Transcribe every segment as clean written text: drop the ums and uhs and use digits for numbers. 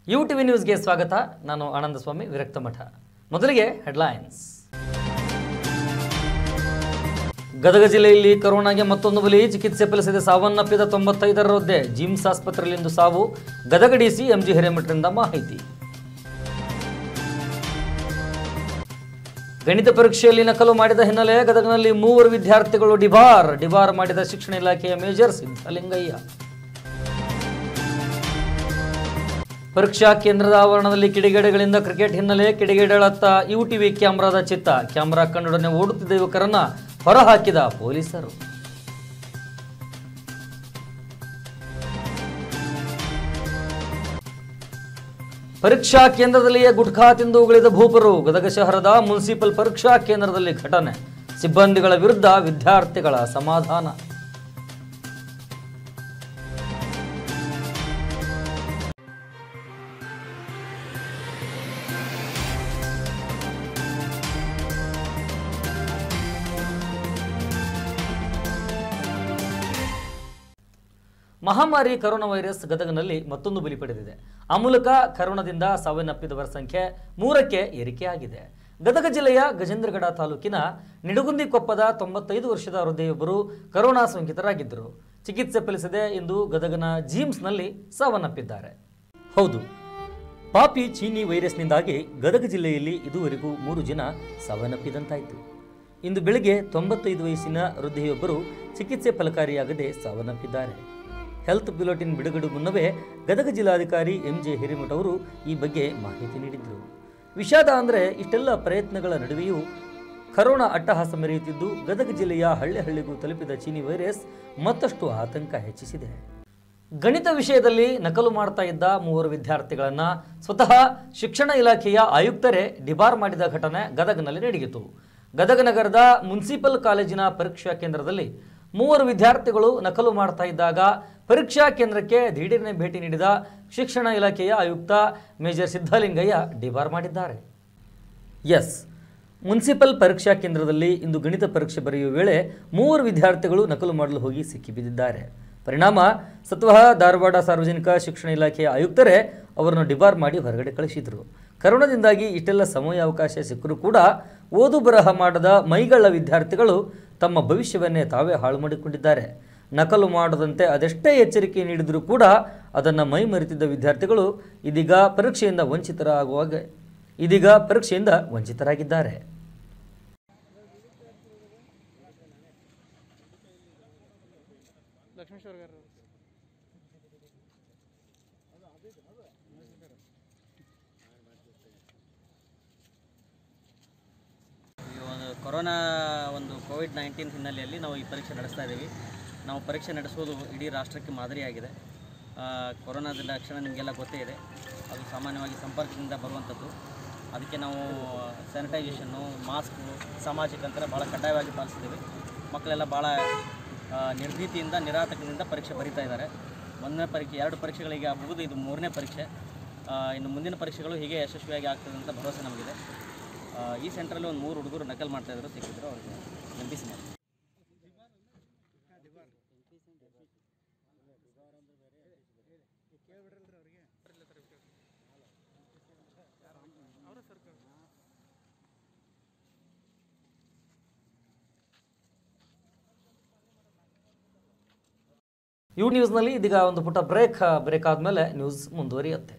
UTV ನ್ಯೂಸ್ಗೆ ಸ್ವಾಗತ. ನಾನು ಆನಂದ ಸ್ವಾಮಿ ವಿರಕ್ತಮಠ. ಮೊದಲಿಗೆ ಹೆಡ್ಲೈನ್ಸ್. ಗದಗ ಜಿಲ್ಲೆಯಲ್ಲಿ ಕೊರೋನಾಗೆ ಮತ್ತೊಂದು ಬಲಿ. ಚಿಕಿತ್ಸೆ ಫಲಿಸದೆ ಸಾವನ್ನಪ್ಪಿದ 95ರ ವೃದ್ಧೆ ಜಿಮ್ಸ್ ಆಸ್ಪತ್ರೆಯಲ್ಲಿಂದು ಸಾವು. ಗದಗ ಡಿಸಿ ಎಂಜಿ ಹಿರೇಮಠರಿಂದ ಮಾಹಿತಿ. ಗಣಿತ ಪರೀಕ್ಷೆಯಲ್ಲಿ ನಕಲು ಮಾಡಿದ ಹಿನ್ನೆಲೆ ಗದಗನಲ್ಲಿ 3 ವಿದ್ಯಾರ್ಥಿಗಳು ಡಿಬಾರ್ ಮಾಡಿದ ಶಿಕ್ಷಣ ಇಲಾಖೆಯ ಮೇಜರ್ ಸಿದ್ದಲಿಂಗಯ್ಯ. ಪರೀಕ್ಷಾ ಕೇಂದ್ರದ ಆವರಣದಲ್ಲಿ ಕಿಡಿಗೇಡಿಗಳಿಂದ ಕ್ರಿಕೆಟ್ ಹಿನ್ನೆಲೆ. ಕಿಡಿಗೇಡಿಗಳತ್ತ ಯುಟಿವಿ ಕ್ಯಾಮೆರಾದ ಚಿತ್ತ. ಕ್ಯಾಮೆರಾ ಕಣ್ಣೊಡನೆ ಓಡುತ್ತಿದ್ದ ಯುವಕರನ್ನ ಹೊರಹಾಕಿದ ಪೊಲೀಸರು. ಪರೀಕ್ಷಾ ಕೇಂದ್ರದಲ್ಲಿಯೇ ಗುಟ್ಖಾ ತಿಂದು ಉಗುಳಿದ ಭೂಪರು. ಗದಗ ಶಹರದ ಮುನ್ಸಿಪಲ್ ಪರೀಕ್ಷಾ ಕೇಂದ್ರದಲ್ಲಿ ಘಟನೆ. ಸಿಬ್ಬಂದಿಗಳ ವಿರುದ್ಧ ವಿದ್ಯಾರ್ಥಿಗಳ ಸಮಾಧಾನ. ಮಹಾಮಾರಿ ಕರೋನಾ ವೈರಸ್ ಗದಗನಲ್ಲಿ ಮತ್ತೊಂದು ಬಲಿ ಪಡೆದಿದೆ. ಆ ಮೂಲಕ ಕರೋನಾದಿಂದ ಸಾವನ್ನಪ್ಪಿದವರ ಸಂಖ್ಯೆ 3ಕ್ಕೆ ಏರಿಕೆಯಾಗಿದೆ. ಗದಗ ಜಿಲ್ಲೆಯ ಗಜೇಂದ್ರಗಡ ತಾಲೂಕಿನ ನಿಡಗುಂದಿಕೊಪ್ಪದ 95 ವರ್ಷದ ವೃದ್ಧೆಯೊಬ್ಬರು ಕರೋನಾ ಸೋಂಕಿತರಾಗಿದ್ದರು. ಚಿಕಿತ್ಸೆ ಫಲಿಸದೆ ಇಂದು ಗದಗನ ಜಿಮ್ಸ್ನಲ್ಲಿ ಸಾವನ್ನಪ್ಪಿದ್ದಾರೆ. ಹೌದು, ಪಾಪಿ ಚೀನಿ ವೈರಸ್ನಿಂದಾಗಿ ಗದಗ ಜಿಲ್ಲೆಯಲ್ಲಿ ಇದುವರೆಗೂ 3 ಜನ ಸಾವನ್ನಪ್ಪಿದಂತಾಯಿತು. ಇಂದು ಬೆಳಗ್ಗೆ 95 ವಯಸ್ಸಿನ ವೃದ್ಧೆಯೊಬ್ಬರು ಚಿಕಿತ್ಸೆ ಫಲಕಾರಿಯಾಗದೆ ಸಾವನ್ನಪ್ಪಿದ್ದಾರೆ. ಹೆಲ್ತ್ ಬುಲೆಟಿನ್ ಬಿಡುಗಡೆ ಮುನ್ನವೇ ಗದಗ ಜಿಲ್ಲಾಧಿಕಾರಿ ಎಂಜೆ ಹಿರೇಮಠ ಅವರು ಈ ಬಗ್ಗೆ ಮಾಹಿತಿ ನೀಡಿದರು. ವಿಷಾದ ಅಂದರೆ ಇಷ್ಟೆಲ್ಲ ಪ್ರಯತ್ನಗಳ ನಡುವೆಯೂ ಕರೋನಾ ಅಟ್ಟಹಾಸ ಮೆರೆಯುತ್ತಿದ್ದು ಗದಗ ಜಿಲ್ಲೆಯ ಹಳ್ಳಿಗೂ ತಲುಪಿದ ಚೀನಿ ವೈರಸ್ ಮತ್ತಷ್ಟು ಆತಂಕ ಹೆಚ್ಚಿಸಿದೆ. ಗಣಿತ ವಿಷಯದಲ್ಲಿ ನಕಲು ಮಾಡ್ತಾ ಇದ್ದ 3 ವಿದ್ಯಾರ್ಥಿಗಳನ್ನು ಸ್ವತಃ ಶಿಕ್ಷಣ ಇಲಾಖೆಯ ಆಯುಕ್ತರೇ ಡಿಬಾರ್ ಮಾಡಿದ ಘಟನೆ ಗದಗನಲ್ಲಿ ನಡೆಯಿತು. ಗದಗ ನಗರದ ಮುನ್ಸಿಪಲ್ ಕಾಲೇಜಿನ ಪರೀಕ್ಷಾ ಕೇಂದ್ರದಲ್ಲಿ 3 ವಿದ್ಯಾರ್ಥಿಗಳು ನಕಲು ಮಾಡ್ತಾ ಇದ್ದಾಗ ಪರೀಕ್ಷಾ ಕೇಂದ್ರಕ್ಕೆ ದಿಢೀರನೆ ಭೇಟಿ ನೀಡಿದ ಶಿಕ್ಷಣ ಇಲಾಖೆಯ ಆಯುಕ್ತ ಮೇಜರ್ ಸಿದ್ದಲಿಂಗಯ್ಯ ಡಿಬಾರ್ ಮಾಡಿದ್ದಾರೆ. ಮುನ್ಸಿಪಲ್ ಪರೀಕ್ಷಾ ಕೇಂದ್ರದಲ್ಲಿ ಇಂದು ಗಣಿತ ಪರೀಕ್ಷೆ ಬರೆಯುವ ವೇಳೆ 3 ವಿದ್ಯಾರ್ಥಿಗಳು ನಕಲು ಮಾಡಲು ಹೋಗಿ ಸಿಕ್ಕಿಬಿದ್ದಿದ್ದಾರೆ. ಪರಿಣಾಮ ಸತ್ವಹ ಧಾರವಾಡ ಸಾರ್ವಜನಿಕ ಶಿಕ್ಷಣ ಇಲಾಖೆಯ ಆಯುಕ್ತರೇ ಅವರನ್ನು ಡಿಬಾರ್ ಮಾಡಿ ಹೊರಗಡೆ ಕಳಿಸಿದರು. ಕರೋನಾದಿಂದಾಗಿ ಇಷ್ಟೆಲ್ಲ ಸಮಯಾವಕಾಶ ಸಿಕ್ಕರೂ ಕೂಡ ಓದು ಬರಹ ಮಾಡದ ಮೈಗಳ್ಳ ವಿದ್ಯಾರ್ಥಿಗಳು ತಮ್ಮ ಭವಿಷ್ಯವನ್ನೇ ತಾವೇ ಹಾಳು ಮಾಡಿಕೊಂಡಿದ್ದಾರೆ. ನಕಲು ಮಾಡದಂತೆ ಅದೆಷ್ಟೇ ಎಚ್ಚರಿಕೆ ನೀಡಿದರೂ ಕೂಡ ಅದನ್ನು ಮೈ ಮರೆತಿದ್ದ ವಿದ್ಯಾರ್ಥಿಗಳು ಇದೀಗ ಪರೀಕ್ಷೆಯಿಂದ ವಂಚಿತರಾಗಿದ್ದಾರೆ. ಕೊರೋನಾ ಕೋವಿಡ್-19 ಹಿನ್ನೆಲೆಯಲ್ಲಿ ನಾವು ಈ ಪರೀಕ್ಷೆ ನಡೆಸ್ತಾ ಇದ್ದೀವಿ. ನಾವು ಪರೀಕ್ಷೆ ನಡೆಸೋದು ಇಡೀ ರಾಷ್ಟ್ರಕ್ಕೆ ಮಾದರಿಯಾಗಿದೆ. ಕೊರೋನಾದ ಲಕ್ಷಣ ನಿಮಗೆಲ್ಲ ಗೊತ್ತೇ ಇದೆ. ಅದು ಸಾಮಾನ್ಯವಾಗಿ ಸಂಪರ್ಕದಿಂದ ಬರುವಂಥದ್ದು. ಅದಕ್ಕೆ ನಾವು ಸ್ಯಾನಿಟೈಸೇಷನ್ನು, ಮಾಸ್ಕು, ಸಾಮಾಜಿಕ ಅಂತರ ಭಾಳ ಕಡ್ಡಾಯವಾಗಿ ಪಾಲಿಸ್ತೀವಿ. ಮಕ್ಕಳೆಲ್ಲ ಭಾಳ ನಿರ್ಭೀತಿಯಿಂದ ನಿರಾತಕದಿಂದ ಪರೀಕ್ಷೆ ಬರೀತಾ ಇದ್ದಾರೆ. 1ನೇ ಪರೀಕ್ಷೆ 2 ಪರೀಕ್ಷೆಗಳಿಗೆ ಮುಗಿದು ಇದು 3ನೇ ಪರೀಕ್ಷೆ. ಇನ್ನು ಮುಂದಿನ ಪರೀಕ್ಷೆಗಳು ಹೀಗೆ ಯಶಸ್ವಿಯಾಗಿ ಆಗ್ತದೆ ಅಂತ ಭರವಸೆ ನಮಗಿದೆ. ಈ ಸೆಂಟ್ರಲ್ಲಿ ಒಂದು 3 ಹುಡುಗರು ನಕಲ್ ಮಾಡ್ತಾಯಿದ್ರು, ಸಿಕ್ಕಿದ್ರು. ಅವ್ರಿಗೆ ನೆನಪಿಸಿ ಮಾಡಿ. ಯು ನ್ಯೂಸ್ನಲ್ಲಿ ಇದೀಗ ಒಂದು ಪುಟ್ಟ ಬ್ರೇಕ್ ಆದಮೇಲೆ ನ್ಯೂಸ್ ಮುಂದುವರಿಯುತ್ತೆ.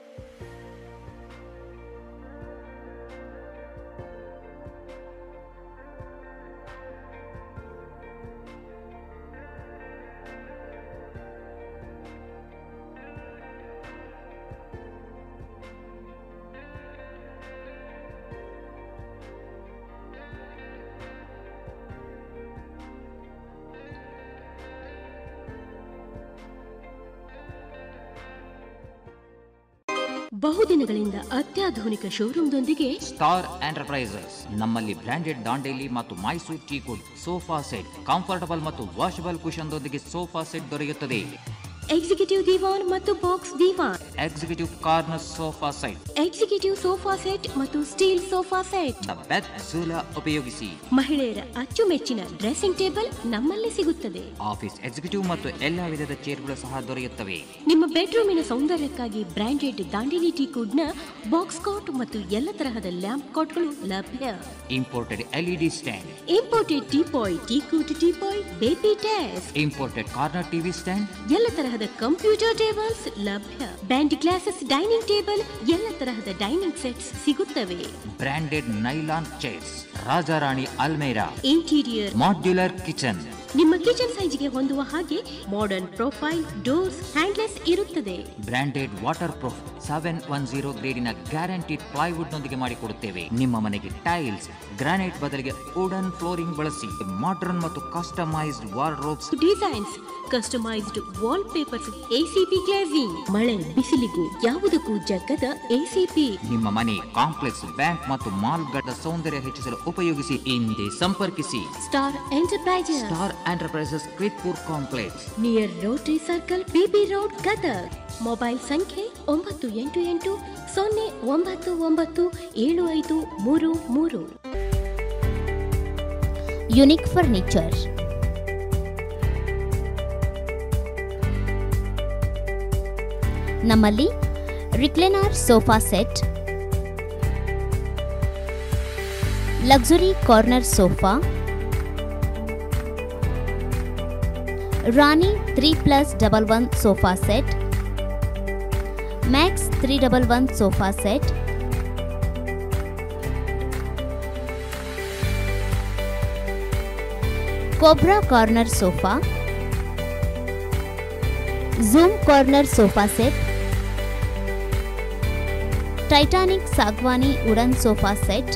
ಬಹುದಿನಗಳಿಂದ ಅತ್ಯಾಧುನಿಕ ಶೋರೂಮ್ದೊಂದಿಗೆ ಸ್ಟಾರ್ ಎಂಟರ್ಪ್ರೈಸಸ್ ನಮ್ಮಲ್ಲಿ ಬ್ರಾಂಡೆಡ್ ದಾಂಡೇಲಿ ಮತ್ತು Mysuru teakwood sofa set, comfortable ಮತ್ತು ವಾಷಬಲ್ ಕುಶನ್ ದೊಂದಿಗೆ ಸೋಫಾ ಸೆಟ್ ದೊರೆಯುತ್ತದೆ. ಎಕ್ಸಿಕ್ಯೂಟಿವ್ ದಿವಾನ್ ಮತ್ತು ಬಾಕ್ಸ್ ದಿವಾನ್, executive corner sofa set, executive sofa set ಮತ್ತು ಸ್ಟೀಲ್ ಸೋಫಾ ಸೆಟ್, ಬೆಡ್ ಸೂಲ ಉಪಯೋಗಿಸಿ. ಮಹಿಳೆಯರ ಅಚ್ಚುಮೆಚ್ಚಿನ ಡ್ರೆಸ್ಸಿಂಗ್ ಟೇಬಲ್ ನಮ್ಮಲ್ಲಿ ಸಿಗುತ್ತದೆ. ಆಫೀಸ್ ಎಕ್ಸಿಕ್ಯೂಟಿವ್ ಮತ್ತು ಎಲ್ಲಾ ವಿಧದ ಚೇರ್ಗಳು ಸಹ ದೊರೆಯುತ್ತವೆ. ನಿಮ್ಮ ಬೆಡ್ರೂಮಿನ ಸೌಂದರ್ಯಕ್ಕಾಗಿ ಬ್ರಾಂಡೆಡ್ ದಾಂಡೇಲಿ ಟೀ ಕುಡ್ ನ ಬಾಕ್ಸ್ ಕಾಟ್ ಮತ್ತು ಎಲ್ಲ ತರಹದ ಲ್ಯಾಂಪ್ ಕಾಟ್ಗಳು ಲಭ್ಯ. Imported LED stand, imported teapoy, teakwood teapoy, baby desk, imported corner TV stand, ಎಲ್ಲ ತರಹದ ಕಂಪ್ಯೂಟರ್ ಟೇಬಲ್ಸ್ ಲಭ್ಯ. ಬ್ಯಾಂಡ್ ಗ್ಲಾಸಸ್ ಡೈನಿಂಗ್ ಟೇಬಲ್, ಎಲ್ಲ ತರಹದ ಡೈನಿಂಗ್ ಸೆಟ್ಸ್ ಸಿಗುತ್ತವೆ. ಬ್ರಾಂಡೆಡ್ ನೈಲಾನ್ ಚೇರ್ಸ್, ರಾಜಾರಾಣಿ ಅಲ್ಮೇರಾ, ಇಂಟೀರಿಯರ್ ಮಾಡ್ಯುಲರ್ ಕಿಚನ್, ನಿಮ್ಮ ಕಿಚನ್ ಸೈಜ್ಗೆ ಹೊಂದುವ ಹಾಗೆ ಮಾಡರ್ನ್ ಪ್ರೊಫೈಲ್ ಡೋರ್ಸ್ ಹ್ಯಾಂಡ್ಲೆಸ್ ಇರುತ್ತದೆ. Branded water proof 710 ಗ್ರೇಡಿನ guaranteed plywood ನೊಂದಿಗೆ ಮಾಡಿಕೊಡುತ್ತೇವೆ. ನಿಮ್ಮ ಮನೆಗೆ ಟೈಲ್ಸ್, ಗ್ರಾನೈಟ್ ಬದಲಿಗೆ ವುಡನ್ ಫ್ಲೋರಿಂಗ್ ಬಳಸಿ. ಮಾಡರ್ನ್ ಮತ್ತು customised wardrobes designs, customised wall papers, ACP glazing, ಮಳೆ ಬಿಸಿಲಿಗೂ ಯಾವುದಕ್ಕೂ ಜಗ್ಗದ ಎಸಿಪಿ. ನಿಮ್ಮ ಮನೆ ಕಾಂಪ್ಲೆಕ್ಸ್, ಬ್ಯಾಂಕ್ ಮತ್ತು ಮಾಲ್ಗಳ ಸೌಂದರ್ಯ ಹೆಚ್ಚಿಸಲು ಉಪಯೋಗಿಸಿ. ಹಿಂದೆ ಸಂಪರ್ಕಿಸಿ star enterprises, star enterprises Kritpur complex, near rotary circle, BB road, Gadag. Mobile ಸಂಖ್ಯೆ 9880997533. ಯುನಿಕ್ ಫರ್ನಿಚರ್, ನಮ್ಮಲ್ಲಿ recliner sofa set, luxury corner sofa, Rani 3+11 sofa set, Max 311 sofa set, Cobra corner sofa, Zoom corner sofa set, Titanic सागवानी wooden sofa set,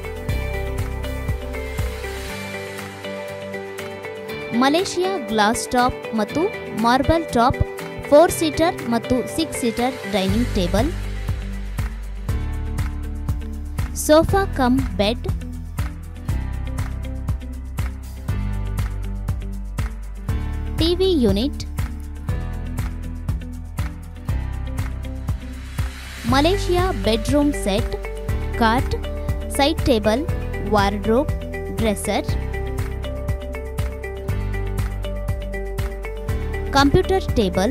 Malaysia glass top ಮತ್ತು marble top 4 seater ಮತ್ತು 6 seater dining table, sofa cum bed, TV unit, Malaysia bedroom set, काट, side table, wardrobe, dresser, computer table,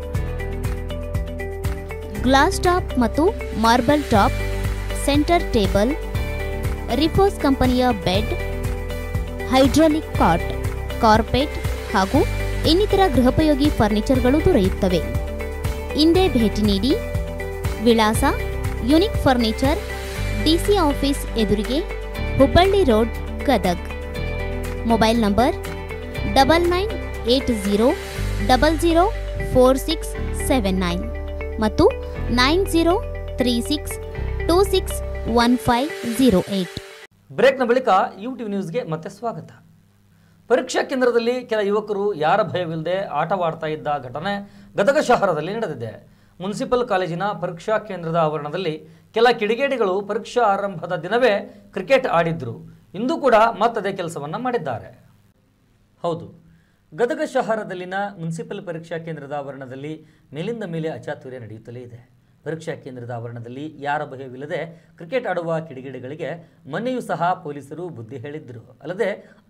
glass top ಮತ್ತು marble top, centre table, Repose ಕಂಪನಿಯ bed, hydraulic ಕಾಟ್, carpet ಹಾಗೂ ಇನ್ನಿತರ ಗೃಹೋಪಯೋಗಿ ಫರ್ನಿಚರ್ಗಳು ದೊರೆಯುತ್ತವೆ. ಹಿಂದೆ ಭೇಟಿ ನೀಡಿ. ವಿಳಾಸ ಯುನಿಕ್ ಫರ್ನಿಚರ್, ಡಿಸಿ ಆಫೀಸ್ ಎದುರಿಗೆ, Hubballi road, Gadag. Mobile number 9980004679 ಮತ್ತು 9036261508. ಬ್ರೇಕ್ನ ಬಳಿಕ ಯೂಟ್ಯೂಬ್ ನ್ಯೂಸ್ಗೆ ಮತ್ತೆ ಸ್ವಾಗತ. ಪರೀಕ್ಷಾ ಕೇಂದ್ರದಲ್ಲಿ ಕೆಲ ಯುವಕರು ಯಾರ ಭಯವಿಲ್ಲದೆ ಆಟವಾಡ್ತಾ ಇದ್ದ ಘಟನೆ ಗದಗ ಶಹರದಲ್ಲಿ ನಡೆದಿದೆ. ಮುನ್ಸಿಪಲ್ ಕಾಲೇಜಿನ ಪರೀಕ್ಷಾ ಕೇಂದ್ರದ ಆವರಣದಲ್ಲಿ ಕೆಲ ಕಿಡಿಗೇಡಿಗಳು ಪರೀಕ್ಷಾ ಆರಂಭದ ದಿನವೇ ಕ್ರಿಕೆಟ್ ಆಡಿದ್ರು. ಇಂದು ಕೂಡ ಮತ್ತದೇ ಕೆಲಸವನ್ನು ಮಾಡಿದ್ದಾರೆ. ಹೌದು, ಗದಗ ಶಹರದಲ್ಲಿನ ಮುನ್ಸಿಪಲ್ ಪರೀಕ್ಷಾ ಕೇಂದ್ರದ ಆವರಣದಲ್ಲಿ ಮೇಲಿಂದ ಮೇಲೆ ಅಚಾತುರ್ಯ ನಡೆಯುತ್ತಲೇ ಇದೆ. ಪರೀಕ್ಷಾ ಕೇಂದ್ರದ ಆವರಣದಲ್ಲಿ ಯಾರ ಭಯವಿಲ್ಲದೆ ಕ್ರಿಕೆಟ್ ಆಡುವ ಕಿಡಿಗೇಡಿಗಳಿಗೆ ಮೊನ್ನೆಯೂ ಸಹ ಪೊಲೀಸರು ಬುದ್ಧಿ ಹೇಳಿದ್ರು. ಅಲ್ಲದೆ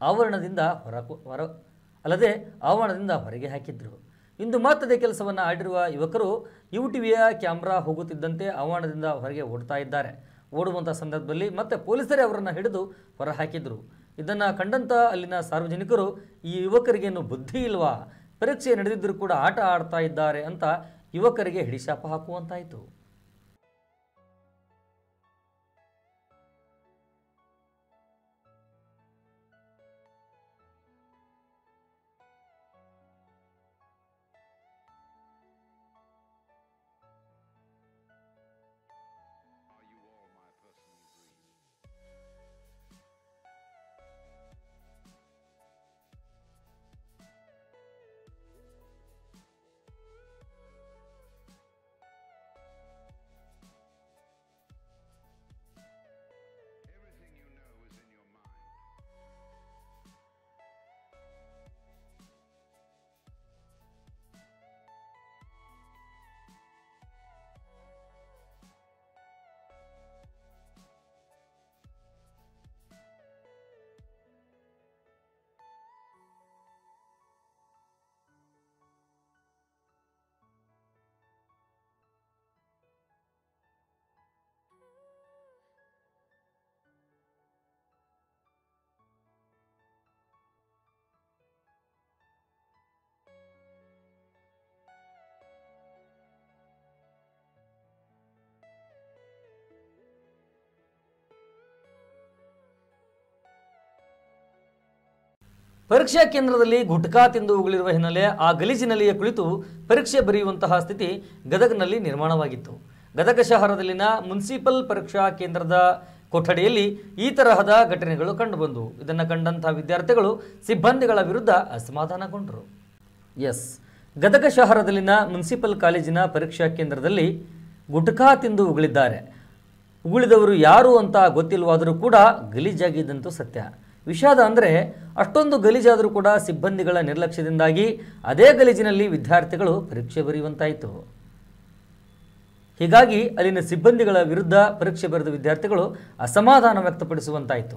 ಆವರಣದಿಂದ ಹೊರಗೆ ಹಾಕಿದ್ರು. ಇಂದು ಮತ್ತದೇ ಕೆಲಸವನ್ನು ಆಡಿರುವ ಯುವಕರು ಯುಟಿವಿಯ ಕ್ಯಾಮ್ರಾ ಹೋಗುತ್ತಿದ್ದಂತೆ ಆವರಣದಿಂದ ಹೊರಗೆ ಓಡ್ತಾ ಇದ್ದಾರೆ. ಓಡುವಂಥ ಸಂದರ್ಭದಲ್ಲಿ ಮತ್ತೆ ಪೊಲೀಸರೇ ಅವರನ್ನು ಹಿಡಿದು ಹೊರಹಾಕಿದ್ರು. ಇದನ್ನು ಕಂಡಂಥ ಅಲ್ಲಿನ ಸಾರ್ವಜನಿಕರು ಈ ಯುವಕರಿಗೇನು ಬುದ್ಧಿ ಇಲ್ವಾ, ಪರೀಕ್ಷೆ ನಡೆದಿದ್ದರೂ ಕೂಡ ಆಟ ಆಡ್ತಾ ಇದ್ದಾರೆ ಅಂತ ಯುವಕರಿಗೆ ಹಿಡಿಶಾಪ ಹಾಕುವಂತಾಯಿತು. ಪರೀಕ್ಷಾ ಕೇಂದ್ರದಲ್ಲಿ ಗುಟ್ಕಾ ತಿಂದು ಉಗುಳಿರುವ ಹಿನ್ನೆಲೆ ಆ ಗಲೀಜಿನಲ್ಲಿಯೇ ಕುಳಿತು ಪರೀಕ್ಷೆ ಬರೆಯುವಂತಹ ಸ್ಥಿತಿ ಗದಗನಲ್ಲಿ ನಿರ್ಮಾಣವಾಗಿತ್ತು. ಗದಗ ಶಹರದಲ್ಲಿನ ಮುನ್ಸಿಪಲ್ ಪರೀಕ್ಷಾ ಕೇಂದ್ರದ ಕೊಠಡಿಯಲ್ಲಿ ಈ ತರಹದ ಘಟನೆಗಳು ಕಂಡುಬಂದವು. ಇದನ್ನು ಕಂಡಂತಹ ವಿದ್ಯಾರ್ಥಿಗಳು ಸಿಬ್ಬಂದಿಗಳ ವಿರುದ್ಧ ಅಸಮಾಧಾನಗೊಂಡರು. ಗದಗ ಶಹರದಲ್ಲಿನ ಮುನ್ಸಿಪಲ್ ಕಾಲೇಜಿನ ಪರೀಕ್ಷಾ ಕೇಂದ್ರದಲ್ಲಿ ಗುಟ್ಕಾ ತಿಂದು ಉಗುಳಿದ್ದಾರೆ. ಉಗುಳಿದವರು ಯಾರು ಅಂತ ಗೊತ್ತಿಲ್ಲವಾದರೂ ಕೂಡ ಗಲೀಜಾಗಿದ್ದಂತೂ ಸತ್ಯ. ವಿಷಾದ ಅಂದರೆ ಅಷ್ಟೊಂದು ಗಲೀಜಾದರೂ ಕೂಡ ಸಿಬ್ಬಂದಿಗಳ ನಿರ್ಲಕ್ಷ್ಯದಿಂದಾಗಿ ಅದೇ ಗಲೀಜಿನಲ್ಲಿ ವಿದ್ಯಾರ್ಥಿಗಳು ಪರೀಕ್ಷೆ ಬರೆಯುವಂತಾಯಿತು. ಹೀಗಾಗಿ ಅಲ್ಲಿನ ಸಿಬ್ಬಂದಿಗಳ ವಿರುದ್ಧ ಪರೀಕ್ಷೆ ಬರೆದ ವಿದ್ಯಾರ್ಥಿಗಳು ಅಸಮಾಧಾನ ವ್ಯಕ್ತಪಡಿಸುವಂತಾಯಿತು.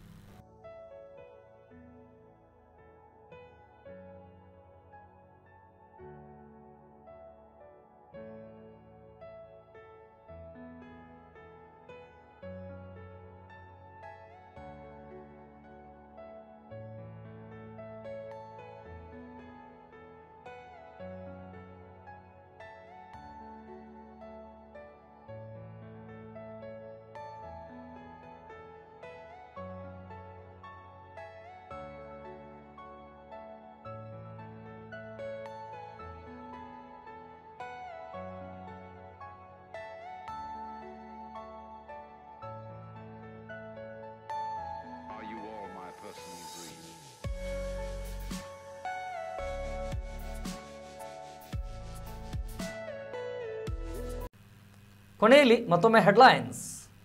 ಕೊನೆಯಲ್ಲಿ ಮತ್ತೊಮ್ಮೆ ಹೆಡ್ಲೈನ್ಸ್.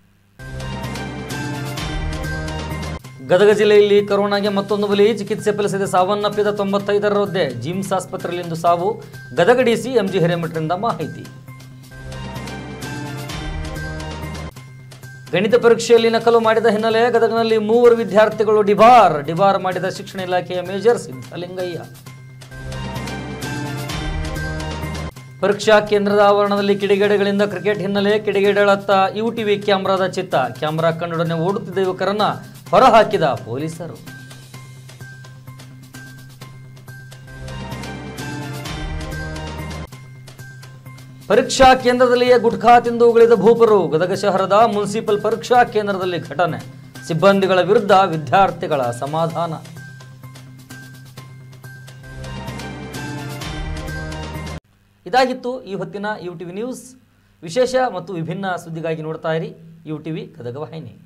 ಗದಗ ಜಿಲ್ಲೆಯಲ್ಲಿ ಕೊರೋನಾಗೆ ಮತ್ತೊಂದು ಬಲಿ. ಚಿಕಿತ್ಸೆ ಫಲಿಸದೆ ಸಾವನ್ನಪ್ಪಿದ 95ರ ವೃದ್ಧೆ ಜಿಮ್ಸ್ ಆಸ್ಪತ್ರೆಯಲ್ಲಿಂದು ಸಾವು. ಗದಗ ಡಿಸಿ ಎಂಜಿ ಹಿರೇಮಠರಿಂದ ಮಾಹಿತಿ. ಗಣಿತ ಪರೀಕ್ಷೆಯಲ್ಲಿ ನಕಲು ಮಾಡಿದ ಹಿನ್ನೆಲೆ ಗದಗನಲ್ಲಿ 3 ವಿದ್ಯಾರ್ಥಿಗಳು ಡಿಬಾರ್ ಮಾಡಿದ ಶಿಕ್ಷಣ ಇಲಾಖೆಯ ಮೇಜರ್ ಸಿದ್ದಲಿಂಗಯ್ಯ. ಪರೀಕ್ಷಾ ಕೇಂದ್ರದ ಆವರಣದಲ್ಲಿ ಕಿಡಿಗೇಡಿಗಳಿಂದ ಕ್ರಿಕೆಟ್ ಹಿನ್ನೆಲೆ ಕಿಡಿಗೇಡಿಗಳತ್ತ ಯುಟಿವಿ ಕ್ಯಾಮೆರಾದ ಚಿತ್ತ. ಕ್ಯಾಮೆರಾ ಕಣ್ಣೊಡನೆ ಓಡುತ್ತಿದ್ದ ಯುವಕರನ್ನ ಹೊರಹಾಕಿದ ಪೊಲೀಸರು. ಪರೀಕ್ಷಾ ಕೇಂದ್ರದಲ್ಲಿಯೇ ಗುಟ್ಕಾ ತಿಂದು ಉಗುಳಿದ ಭೂಪರು. ಗದಗ ಶಹರದ ಮುನ್ಸಿಪಲ್ ಪರೀಕ್ಷಾ ಕೇಂದ್ರದಲ್ಲಿ ಘಟನೆ. ಸಿಬ್ಬಂದಿಗಳ ವಿರುದ್ಧ ವಿದ್ಯಾರ್ಥಿಗಳ ಅಸಮಾಧಾನ. ಇದಾಗಿತ್ತು ಈ ಹೊತ್ತಿನ ಯುಟಿವಿ ನ್ಯೂಸ್. ವಿಶೇಷ ಮತ್ತು ವಿಭಿನ್ನ ಸುದ್ದಿಗಾಗಿ ನೋಡ್ತಾ ಇರಿ ಯುಟಿವಿ ಗದಗ ವಾಹಿನಿ.